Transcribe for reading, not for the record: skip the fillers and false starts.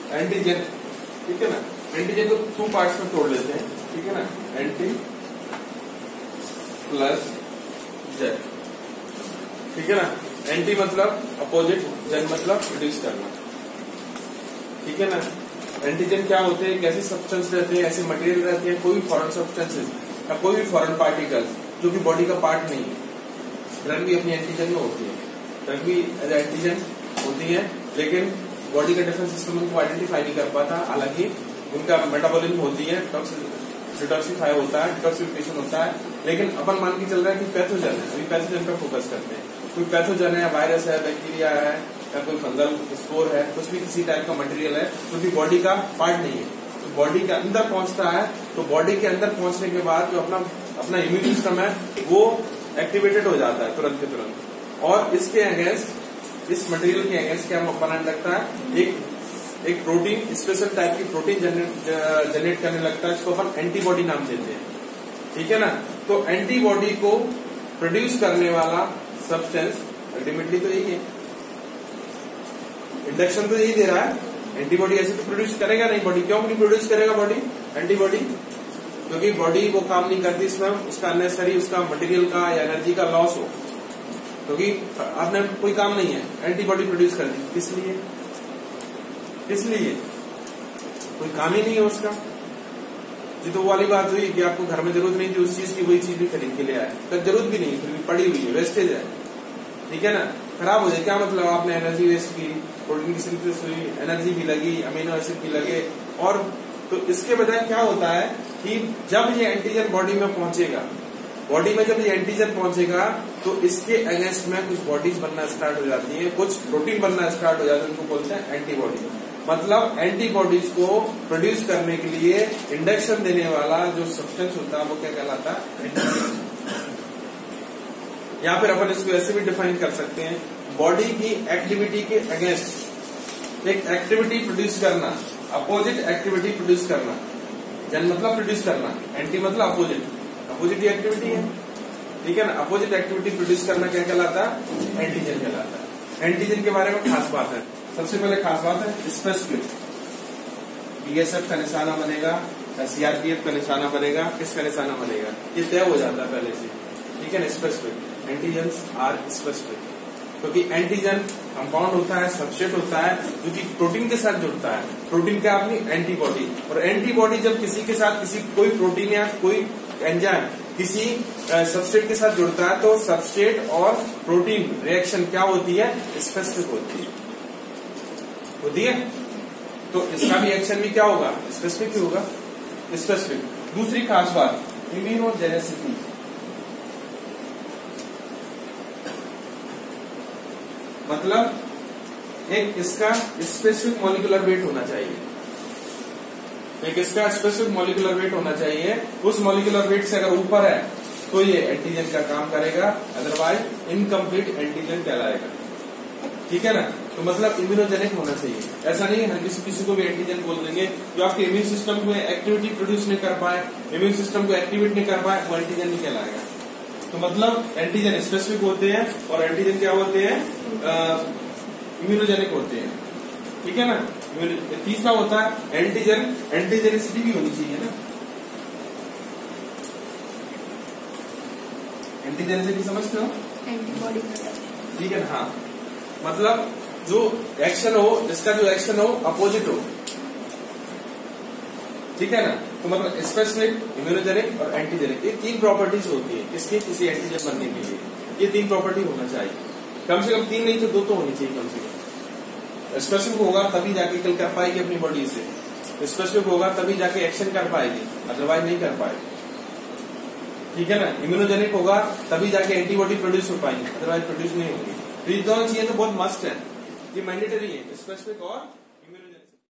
Antigen, ठीक है ना, एंटीजन को 2 पार्ट्स में तोड़ लेते हैं, ठीक है ना, एंटी प्लस जेड, ठीक है ना। एंटी मतलब अपोजिट, जेड मतलब प्रोड्यूस करना, ठीक है ना। एंटीजन क्या होते हैं, कैसे सब्सटेंस रहते हैं, ऐसे मटेरियल रहते हैं, कोई भी फॉरेन सब्सटेंसेस या कोई भी फॉरेन पार्टिकल्स जो कि बॉडी का पार्ट नहीं है। ड्रग भी अपनी एंटीजन में होती है, ड्रग भी एज एंटीजन होती है, लेकिन बॉडी का डिफेंस सिस्टम उनको आइडेंटिफाई नहीं कर पाता। हालांकि उनका मेटाबॉलिज्म होती है, डिटॉक्सिफाई होता है, डिटॉक्सिफिकेशन होता है, लेकिन अपन मान के चल रहा है कि पैथोजन है। अभी पैथोजन पर फोकस करते हैं। कोई पैथोजन है, वायरस है, बैक्टीरिया है, या कोई फंगल स्पोर है, कुछ भी किसी टाइप का मटेरियल है जो कि बॉडी का पार्ट नहीं है, तो बॉडी के अंदर पहुंचता है। तो बॉडी के अंदर पहुंचने के बाद जो अपना इम्यून सिस्टम है वो एक्टिवेटेड हो जाता है तुरंत के तुरंत, और इसके अगेंस्ट, इस मटेरियल के अगेंस्ट क्या बनाने लगता है, एक प्रोटीन, स्पेशल टाइप की प्रोटीन जनरेट करने लगता है, इसको अपन एंटीबॉडी नाम देते हैं, ठीक है ना। तो एंटीबॉडी को प्रोड्यूस करने वाला सब्सटेंस अल्टीमेटली तो यही है, इंडक्शन तो यही दे रहा है। एंटीबॉडी ऐसे तो प्रोड्यूस करेगा नहीं बॉडी, क्यों नहीं प्रोड्यूस करेगा बॉडी एंटीबॉडी, क्योंकि बॉडी वो काम नहीं करती इसमें उसका अननेसेसरी उसका मटेरियल का या एनर्जी का लॉस हो, क्योंकि आपने कोई काम नहीं है, एंटीबॉडी प्रोड्यूस कर दी, किस लिए कोई काम ही नहीं है उसका। जी तो वो वाली बात हुई कि आपको घर में जरूरत नहीं थी उस चीज की, वही चीज भी खरीद के ले आए, तो जरूरत भी नहीं, फिर भी पड़ी हुई है, वेस्टेज है, ठीक है ना, खराब हो जाए। क्या मतलब, आपने एनर्जी वेस्ट की, प्रोटीन की सिंथेसिस हुई, एनर्जी भी लगी, अमीनो एसिड भी लगे, और तो इसके बजाय क्या होता है कि जब ये एंटीजन बॉडी में पहुंचेगा, बॉडी में जब ये एंटीजन पहुंचेगा तो इसके अगेंस्ट में कुछ बॉडीज बनना स्टार्ट हो जाती है, कुछ प्रोटीन बनना स्टार्ट हो जाता है, उनको बोलते हैं एंटीबॉडी। मतलब एंटीबॉडीज को प्रोड्यूस करने के लिए इंडक्शन देने वाला जो सब्सटेंस होता है वो क्या कहलाता है, एंटीबॉडी। या फिर अपन इसको ऐसे भी डिफाइन कर सकते हैं, बॉडी की एक्टिविटी के अगेंस्ट एक एक्टिविटी प्रोड्यूस करना, अपोजिट एक्टिविटी प्रोड्यूस करना। जन मतलब प्रोड्यूस करना, एंटी मतलब अपोजिट, अपोजिट एक्टिविटी है, ठीक है ना। अपोजिट एक्टिविटी प्रोड्यूस करना क्या कहलाता है, एंटीजन कहलाता है। एंटीजन के बारे में खास बात है, सबसे पहले खास बात है स्पेसिफिक। बीएसएफ का निशाना बनेगा, सीआरपीएफ का निशाना बनेगा, किसका निशाना बनेगा ये तय हो जाता है पहले से, ठीक है ना। स्पेसिफिक, एंटीजन्स आर स्पेसिफिक, क्योंकि एंटीजन कंपाउंड होता है, सबस्ट्रेट होता है जो कि प्रोटीन के साथ जुड़ता है, प्रोटीन का अपनी एंटीबॉडी, और एंटीबॉडी जब किसी के साथ कोई प्रोटीन या कोई एंजाइम किसी सबस्ट्रेट के साथ जुड़ता है तो सबस्ट्रेट और प्रोटीन रिएक्शन क्या होती है, स्पेसिफिक होती है। तो इसका भी एक्शन भी क्या होगा, स्पेसिफिक ही होगा, स्पेसिफिक। दूसरी खास बात इम्यूनोजेनेसिटी, मतलब एक इसका स्पेसिफिक मॉलिक्यूलर वेट होना चाहिए, एक इसका स्पेसिफिक मॉलिक्यूलर वेट होना चाहिए। उस मॉलिक्यूलर वेट से अगर ऊपर है तो ये एंटीजन का काम करेगा, अदरवाइज इनकम्प्लीट एंटीजन कहलाएगा, ठीक है ना। तो मतलब इम्यूनोजेनिक होना चाहिए, ऐसा नहीं है हर किसी को भी एंटीजन बोल देंगे। जो आपके इम्यून सिस्टम को एक्टिविटी प्रोड्यूस नहीं कर पाए, इम्यून सिस्टम को एक्टिवेट नहीं कर पाए, वो एंटीजन नहीं कहलाएगा। तो मतलब एंटीजन स्पेसिफिक होते हैं और एंटीजन क्या होते हैं, इम्यूनोजेनिक होते हैं, ठीक है ना। तीसरा होता है एंटीजन, एंटीजेनिसिटी भी होनी चाहिए ना, एंटीजेनिसिटी समझते हो, एंटीबॉडी, ठीक है ना। हाँ, मतलब जो एक्शन हो, इसका जो एक्शन हो अपोजिट हो, ठीक है ना। तो मतलब स्पेसिफिक, इम्यूनोजेनिक और एंटीजेनिक, ये 3 प्रॉपर्टीज होती है किसकी, किसी एंटीजन बनने के लिए। ये 3 प्रॉपर्टी होना चाहिए, कम से कम 3 नहीं तो 2 तो होनी चाहिए कम से कम। स्पेसिफिक होगा तभी जाके किल कर पाएगी अपनी बॉडी से, स्पेसिफिक होगा तभी जाके एक्शन कर पाएगी, अदरवाइज नहीं कर पाएगी, ठीक है ना। इम्यूनोजेनिक होगा तभी जाके एंटीबॉडी प्रोड्यूस हो पाएंगे, अदरवाइज प्रोड्यूस नहीं होगी। तो ये दोनों चीजें तो बहुत मस्ट है, ये मैंडेटरी है, स्पेसिफिक और